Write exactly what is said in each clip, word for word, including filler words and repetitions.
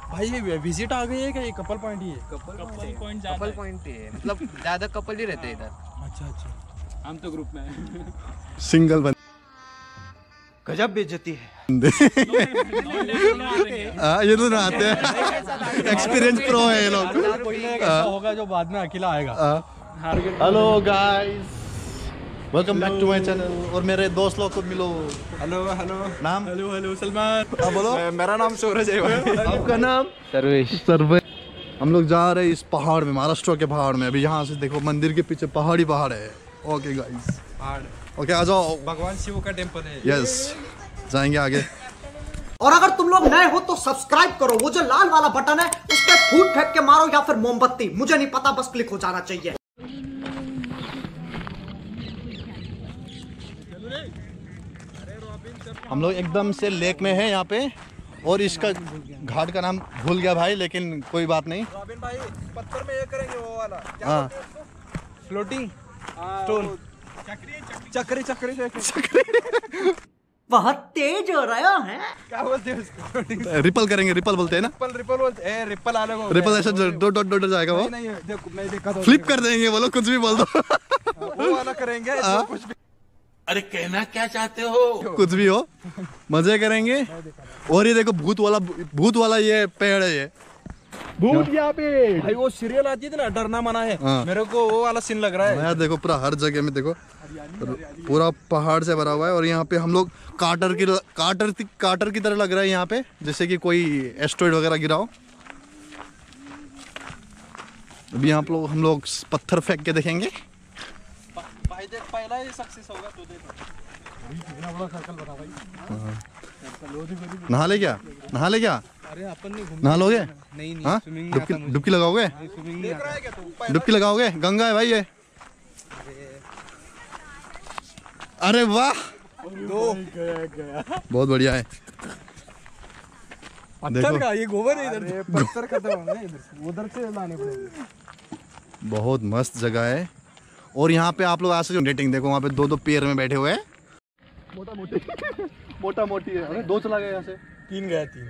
भाई ये विजिट आ गई है क्या? ये कपल पॉइंट ही है? कपल पॉइंट कपल पॉइंट ही है, मतलब ज्यादा कपल ही रहते हैं इधर। अच्छा अच्छा, हम तो ग्रुप में हैं। सिंगल बंदे गजब बेइज्जती है। हाँ ये तो ना आते हैं, एक्सपीरियंस प्रो है ये लोग। कोई ना ऐसा होगा जो बाद में अकेला आएगा। Hello guys, welcome back to my channel. और मेरे दोस्त लोग को मिलो। हेलो हेलो नाम? Hello hello Salman. हाँ बोलो। मेरा नाम सूरज है भाई। आपका नाम? सर्वेश। सर्वे। हम लोग जा रहे हैं इस पहाड़ में, महाराष्ट्र के पहाड़ में। अभी यहाँ से देखो मंदिर के पीछे पहाड़ी पहाड़ है। ओके गाइस, पहाड़ ओके आ जाओ। भगवान शिव का टेम्पल है। यस, जाएंगे आगे। और अगर तुम लोग नए हो तो सब्सक्राइब करो, वो जो लाल वाला बटन है उस पर फूट फेंक के मारो या फिर मोमबत्ती, मुझे नहीं पता, बस क्लिक हो जाना चाहिए। हम लोग एकदम से लेक में है यहाँ पे, और इसका घाट का नाम भूल गया भाई, लेकिन कोई बात नहीं। रॉबिन भाई पत्थर में ये करेंगे वो वाला क्या? हाँ, फ्लोटिंग स्टोन, चक्री चक्री चक्री। बहुत तेज हो रहा है। क्या बोलते हैं उसको? रिपल करेंगे, रिपल बोलते हैं ना। रिपल रिपल बोलते हैं। ए रिपल आने को रिपल ऐसा डॉट डॉट डॉट जाएगा वो। नहीं नहीं, देखो मैं देखा था। फ्लिप कर देंगे बोलो, कुछ भी बोल दो। वो वाला करेंगे जो कुछ भी। अरे कहना क्या चाहते हो? कुछ भी हो, मजे करेंगे। और ये देखो भूत वाला, भूत वाला ये पेड़ है ये। भूत यहाँ पे भाई वो सीरियल आती थी ना, डरना मना है। हाँ। मेरे को वो वाला सीन लग रहा है। यार देखो पूरा हर जगह में देखो, पूरा पहाड़ से भरा हुआ है। और यहाँ पे हम लोग काटर की काटर काटर की तरह लग रहा है यहाँ पे, जैसे कि कोई एस्टेरॉयड वगैरह गिरा हो। अभी यहाँ लोग हम लोग पत्थर फेंक के देखेंगे। भाई देख पहला ही सक्सेस होगा तो देखो। नहा ले क्या? नहा ले क्या? अरे अपन नहीं घूम नहा लोगे? नहीं नहीं हाँ, स्विमिंग नहीं डुबकी आता मुझे। डुबकी लगाओगे? स्विमिंग नहीं आता है क्या तू? डुबकी लगाओगे? गंगा है भाई ये। अरे वाह, दो बहुत बढ़िया है। पत्थर का ये गोबर है इधर। पत्थर खत्म हो गए इधर से, उधर से लाने पड़ेंगे। बहुत मस्त जगह है। और यहाँ पे आप लोग आ सकते हो। डेटिंग देखो, वहाँ पे दो दो पेड़ में बैठे हुए हैं। मोटा मोटी मोटा मोटी है। अरे दो चला गया यहाँ से। तीन गया तीन।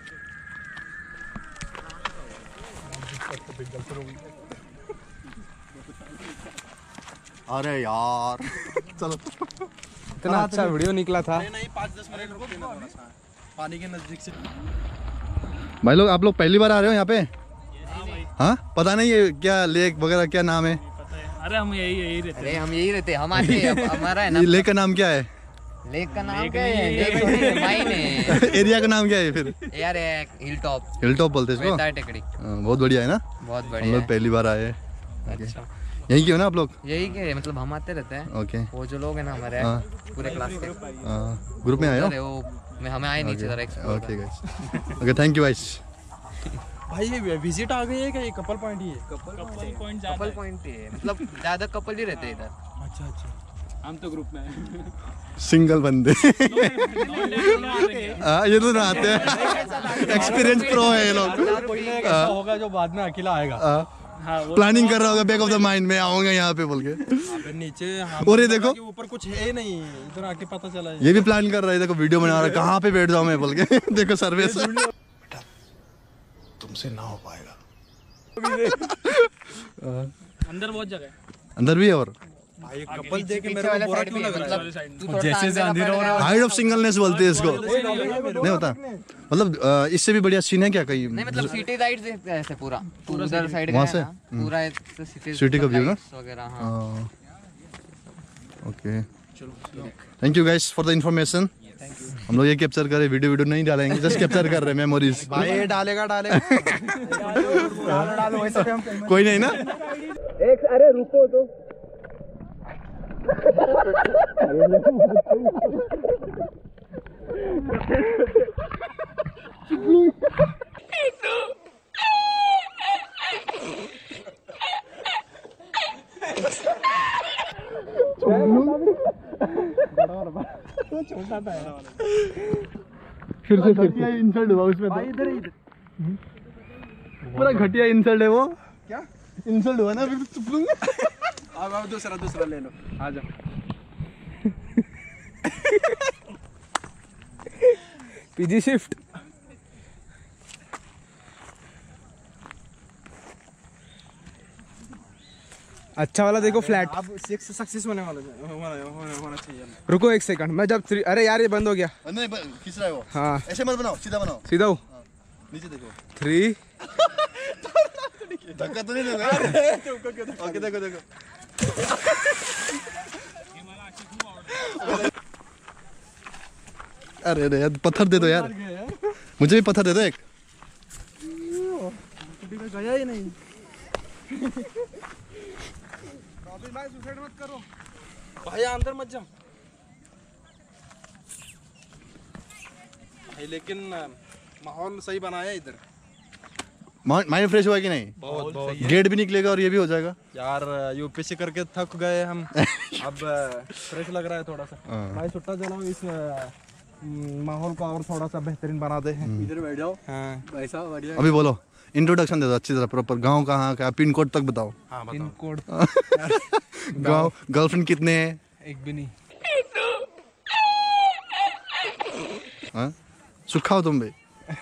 अरे यार चलो। इतना अच्छा वीडियो निकला था। नहीं, पाँच दस मिनट रुको देना थोड़ा सा। पानी के नजदीक से। भाई लोग, आप लोग पहली बार आ रहे हो यहाँ पे? हाँ, पता नहीं ये क्या लेक वगैरह क्या नाम है? अरे हम यही यही रहते अरे हम यही रहते हैं, हम आते हैं, अब हमारा है ना। ये लेक का नाम क्या है? लेक का नाम क्या है? लेक थोड़ी है, माइन है। एरिया का नाम क्या है फिर? यार हिल टॉप, हिल टॉप बोलते हैं इसको। वेतार टेकड़ी। हाँ, बहुत बढ़िया है ना। बहुत हम बढ़िया लोग है। पहली बार आए। अच्छा, यहीं के हो ना आप लोग? यही के मतलब हम आते रहते हैं। ओके, वो जो लोग हैं ना हमारे हाँ। पूरे क्लास के, ग्रुप में आए हो? अरे वो मैं हमें आए नीचे जरा explore. Okay guys, okay thank you guys. भाई ये विजिट आ गई है क्या? ये कपल पॉइंट ही है? कपल पॉइंट कपल पॉइंट ही है, मतलब ज्यादा कपल ही रहते हैं इधर। अच्छा अच्छा, हम तो ग्रुप में हैं। सिंगल बंदे। हाँ, हाँ ये तो ना आते हैं, एक्सपीरियंस प्रो है ये लोग। कोई ना ऐसा होगा जो बाद में अकेला आएगा। प्लानिंग कर रहा होगा बैक ऑफ द माइंड में, आऊंगा यहाँ पे बोल के। फिर नीचे और ये देखो, ऊपर कुछ है नहीं, इधर आके पता चला। ये भी प्लान कर रहा है। देखो वीडियो बना रहा है, कहाँ पे बैठ जाऊँ मैं बोल के। देखो सर्विस। तुमसे ना हो पाएगा। अंदर बहुत जगह है। अंदर भी है। और भाई कपल देख के पीछे मेरे वाला को बुरा साइड क्यों में लग रहा है? मतलब तू थोड़ा जैसे से अंधेरा हो रहा है। हाइड ऑफ सिंगलनेस बोलते हैं इसको। नहीं होता मतलब, अ, इससे भी बढ़िया सीन है क्या कहीं? नहीं मतलब सिटी साइड से ऐसे पूरा उधर साइड वहाँ का से? है ना, पूरा ऐसे सिटी सिटी का व्यू ना? वगैरह। हाँ okay, thank you guys for the information. हम लोग ये कैप्चर कर रहे, वीडियो वीडियो नहीं डालेंगे, जस्ट कैप्चर कर रहे हैं मेमोरीज। भाई ये डालेगा डालेगा। डालो डालो वैसे भी हम कोई नहीं ना। एक अरे रुको तो। छोटा था फिर से घटिया इंसल्ट हुआ उसमें तो। इधर इधर पूरा घटिया इंसल्ट है वो। क्या इंसल्ट हुआ ना, फिर चुप लूंगा। अब अब दूसरा दूसरा ले लो, आ जा। PG shift. अच्छा वाला देखो फ्लैट। अब सिक्स सक्सेस होने वाला होना होना चाहिए। रुको एक सेकंड, मैं जब थ्री, अरे यार ये बंद हो गया। नहीं खींच रहा है वो। हाँ ऐसे मत बनाओ, सीधा बनाओ। सीधा हो, नीचे देखो। थ्री। धक्का तो नहीं लगा? ओके देखो देखो। अरे अरे यार पत्थर दे दो यार, मुझे भी पत्थर दे दो एक। गया ही नहीं। भाई सुसाइड मत करो भाई, अंदर मत जाओ भाई। लेकिन माहौल सही बनाया इधर। माइंड फ्रेश हुआ कि नहीं? बहुत बहुत गेट भी निकलेगा और ये भी हो जाएगा यार। यूपीएससी करके थक गए हम, अब फ्रेश लग रहा है थोड़ा सा। भाई सुट्टा जलाओ, इस माहौल को और थोड़ा सा बेहतरीन बना दे। इधर बैठ जाओ। हाँ भाई साहब बढ़िया। अभी बोलो, इंट्रोडक्शन दे दो अच्छी तरह, प्रॉपर गांव कहाँ का, पिन कोड तक बताओ। हाँ पिन कोड। गांव, गर्लफ्रेंड कितने हैं? एक भी नहीं। हाँ सुखाओ तुम भी,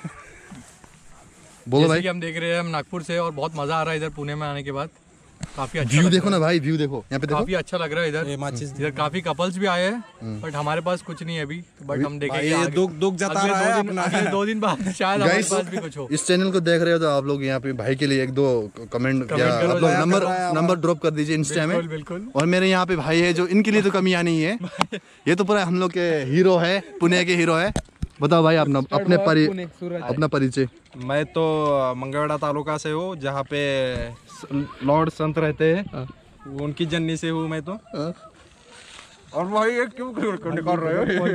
बोलो भाई। कि हम देख रहे हैं हम नागपुर से, और बहुत मजा आ रहा है इधर पुणे में आने के बाद। काफी अच्छा व्यू देखो ना भाई, व्यू देखो यहाँ पे देखो। काफी अच्छा लग रहा है इधर। इधर काफी कपल्स भी आए हैं, बट हमारे पास कुछ नहीं है अभी। बट हम देखेंगे ये दुख दुख जता रहा है अगले अगले दो दिन बाद शायद हमारे पास भी कुछ हो। इस चैनल को देख रहे हो तो आप लोग यहाँ पे भाई के लिए एक दो कमेंट या आप लोग नंबर नंबर ड्रॉप कर दीजिए इंस्टा में। बिल्कुल। और मेरे यहाँ पे भाई है जो, इनके लिए तो कमियां नहीं है, ये तो पूरा हम लोग के हीरो है, पुणे के हीरो है। बताओ भाई अपना अपने परि अपना परिचय। मैं तो मंगलवेढ़ा तालुका से हूँ, जहाँ पे लॉर्ड संत रहते हैं, उनकी जन्नी से हूँ मैं तो। और भाई ये क्यों निकाल रहे हो?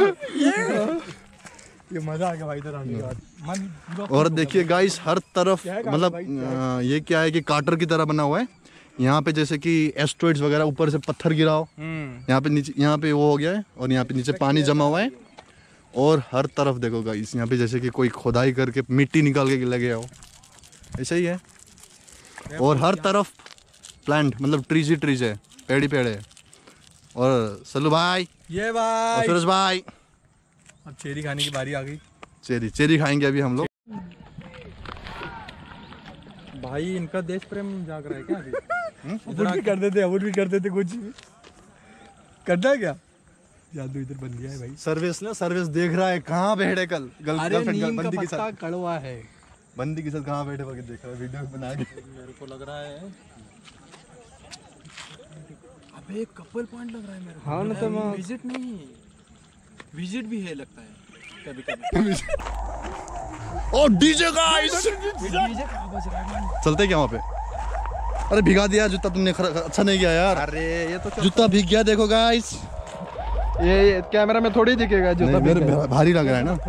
ये मजा आ गया भाई इधर आने के बाद। और देखिए गाइस, हर तरफ मतलब ये क्या है कि कार्टर की तरह बना हुआ है। यहाँ पे जैसे कि एस्ट्रॉइड्स वगैरह, ऊपर से पत्थर गिराओ, यहाँ पे नीचे, यहाँ पे वो हो गया है, और यहाँ पे नीचे पानी जमा हुआ है। और हर तरफ देखो गाइस, यहाँ पे जैसे कि कोई खोदाई करके मिट्टी निकाल के लगे हो, ऐसा ही है। और हर तरफ प्लांट, मतलब ट्रीज ही ट्रीज है, पेड़ ही पेड़ है। और सल्लू भाई, ये और भाई फिरोज भाई, अब चेरी खाने की बारी आ गई। चेरी चेरी खाएंगे अभी हम लोग। भाई इनका देश प्रेम जाग रहा है क्या अभी? अबूट भी कर देते अबूट भी कर देते कुछ करना है क्या? जादू इधर बन गया है भाई। सर्विस ना, सर्विस देख रहा है कहाँ बैठे कल गर्लफ्रेंड बंदी के साथ। कड़वा है। बंदी के साथ कहाँ बैठे करके देख रहा है, वीडियो बना के। मेरे को लग रहा है अबे एक कपल पॉइंट लग रहा है मेरे को। हाँ ना, तो विजिट नहीं, विजिट भी है लगता है कभी कभी। ओ डीजे गाइस, चलते क्या वहाँ पे? अरे भिगा दिया जूता तुमने, अच्छा नहीं किया यार। अरे ये तो जूता भीग गया, देखो गाइस। ये, ये कैमरा में थोड़ी दिखेगा जूता। मेरे भारी लग रहा है ना।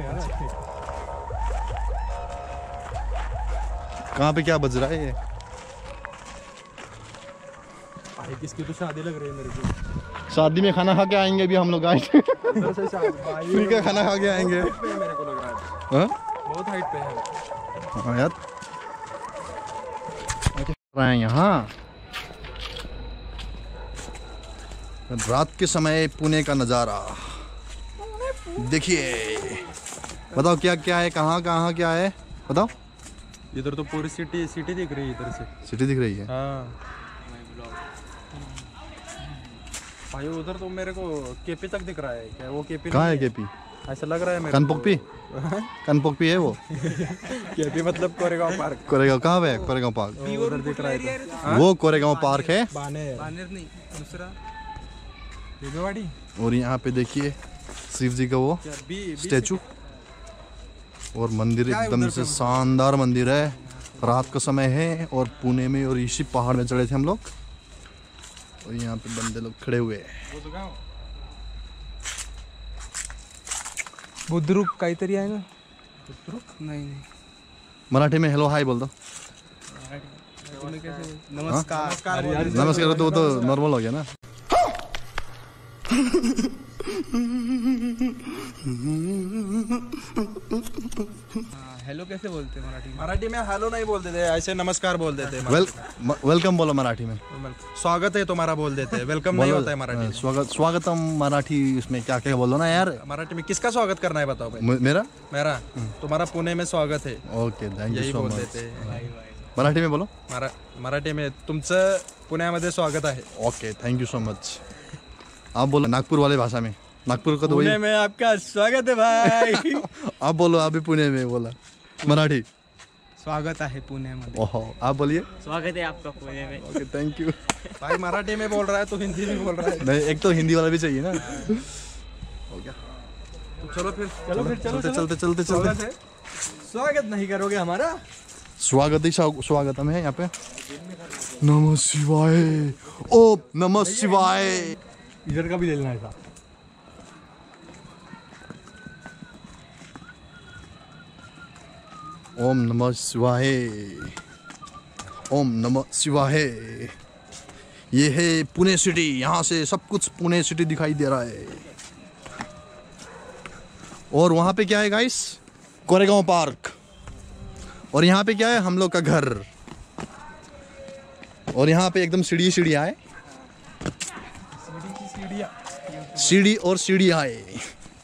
कहाँ पे क्या बज रहा है ये? भाई किसकी तो शादी लग रही है मेरे को। शादी में खाना खा के आएंगे अभी हम लोग गाइस। फ्री का खाना खा के आएंगे। मेरे को लग रहा है हाँ? बहुत हाइट पे है। हाँ यार, रहा है यहाँ रात के समय पुणे का नज़ारा देखिए। बताओ क्या क्या है, कहाँ कहाँ क्या है, बताओ। इधर तो पूरी सिटी सिटी दिख रही है इधर से। सिटी दिख रही है। हाँ भाई उधर तो मेरे को केपी तक दिख रहा है। क्या वो केपी? कहाँ है केपी? ऐसा लग रहा है मेरे कनपॉक्पी? कनपॉक्पी है वो। केपी मतलब कोरेगांव पार्क। कोरेगांव कहाँ पे है? कोरेगांव पार्क उधर दिख रहा है। वो कोरेगांव पार्क है। बानेर बानेर नहीं, दूसरा बेबेवाड़ी। और यहाँ पे देखिए शिव जी का वो स्टैचू, और मंदिर एकदम से शानदार मंदिर है। रात का समय है और पुणे में, और इसी पहाड़ में चढ़े थे हम लोग, और यहाँ पे बंदे लोग खड़े हुए हैं। बुद्रुक काहीतरी आहे ना? बुद्रुक नहीं नहीं। मराठी में हेलो हाय बोल दो। नमस्कार। नमस्कार तो वो तो नॉर्मल हो गया ना। हेलो कैसे बोलते हैं मराठी में? मराठी में हेलो नहीं बोलते थे, ऐसे नमस्कार बोल देते हैं। वेल वेलकम बोलो मराठी में। स्वागत है तुम्हारा बोल देते हैं, वेलकम नहीं होता है मराठी। स्वागत स्वागतम मराठी इसमें क्या क्या बोलो ना यार। मराठी में किसका स्वागत करना है बताओ भाई? मेरा मेरा तुम्हारा पुणे में स्वागत है, ओके थैंक यू यही सो बोल मच। देते हैं। मराठी में बोलो. मरा मराठी में तुमचं पुण्यामध्ये स्वागत आहे. Okay, thank you so much. आप बोलो नागपुर वाले भाषा में. नागपुर का तो वही. पुणे में आपका स्वागत है भाई. आप बोलो, अभी पुणे में बोला मराठी. स्वागत आहे पुण्यामध्ये. ओहो, आप बोलिए. स्वागत है आपका पुणे में. Okay, thank you. भाई मराठी में बोल रहा है तो हिंदी में बोल रहा है. नहीं, एक तो हिंदी वाला भी चाहिए ना. हो गया. तो चलो फिर चलो फिर चलो चलते चलो. चलते चलते स्वागत चलते. है. स्वागत नहीं करोगे हमारा? स्वागत ही स्वा- स्वागतम है यहाँ पे. नमः शिवाय. ओम नमः शिवाय. इधर का भी ले लेना ऐसा. ओम नमः शिवाय. ओम नमः शिवाय. ये है पुणे सिटी. यहाँ से सब कुछ पुणे सिटी दिखाई दे रहा है. और वहाँ पे क्या है गाइस? कोरेगांव पार्क. और यहाँ पे क्या है? हम लोग का घर. और यहाँ पे एकदम सीढ़ी सीढ़ियाँ है. सीढ़ी और सीढ़ियाँ है.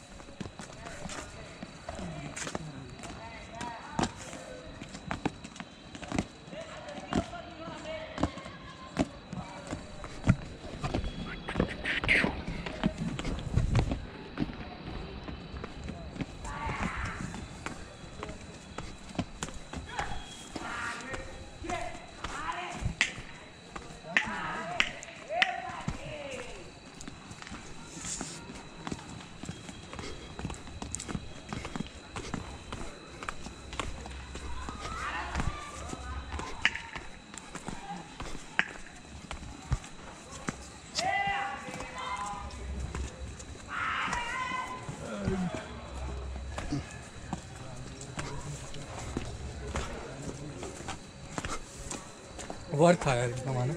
वर्थ आया हमारा.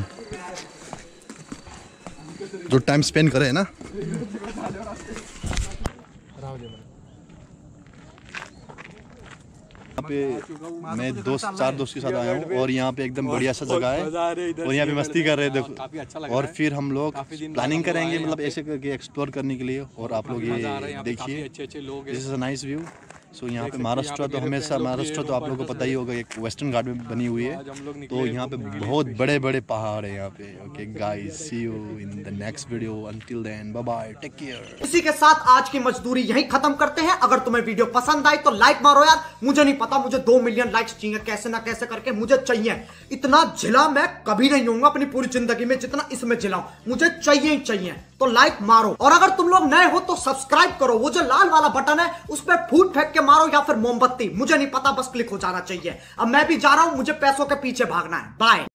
जो टाइम स्पेंड करे ना. यहाँ पे मैं दोस्त चार दोस्त के साथ आया हूँ और यहाँ पे एकदम बढ़िया सा जगह है और यहाँ पे मस्ती कर रहे हैं देखो. और फिर हम लोग प्लानिंग करेंगे मतलब ऐसे करके एक्सप्लोर करने के लिए. और आप लोग ये देखिए, this is a nice view. So यहाँ पे महाराष्ट्र तो हमेशा महाराष्ट्र तो आप लोगों को पता ही होगा, एक वेस्टर्न घाट में बनी हुई है. तो यहाँ पे बहुत बड़े बड़े पहाड़ है यहाँ पे. Okay guys, see you in the next video. Until then bye bye, take care. इसी के साथ आज की मजदूरी यहीं खत्म करते हैं. अगर तुम्हें वीडियो पसंद आई तो लाइक मारो यार. मुझे नहीं पता, मुझे दो मिलियन लाइक्स चाहिए. कैसे ना कैसे करके मुझे चाहिए. इतना झिला मैं कभी नहीं होऊंगा अपनी पूरी जिंदगी में जितना इसमें झिलाऊं. मुझे चाहिए ही चाहिए. तो लाइक मारो. और अगर तुम लोग नए हो तो सब्सक्राइब करो. वो जो लाल वाला बटन है उस पर फूट फेंक के मारो या फिर मोमबत्ती, मुझे नहीं पता, बस क्लिक हो जाना चाहिए. अब मैं भी जा रहा हूं, मुझे पैसों के पीछे भागना है. बाय.